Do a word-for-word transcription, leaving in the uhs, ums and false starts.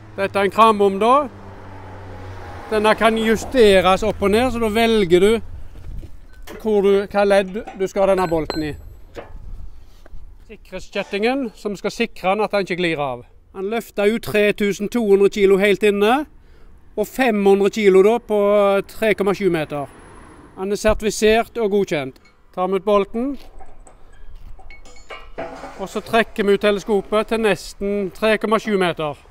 Dette er en kranbom da. Denne kan justeres opp og ned, så da velger du hvor du, hva ledd du skal ha denne bolten i. Sikkerhetskjettingen, som skal sikre den at den ikke glir av. Den løfter ut tre tusen to hundre kilo helt inne, og fem hundre kilo da på tre komma sju meter. Den er sertifisert og godkjent. Tar vi ut bolten, og så trekker vi ut teleskopet til nesten tre komma sju meter.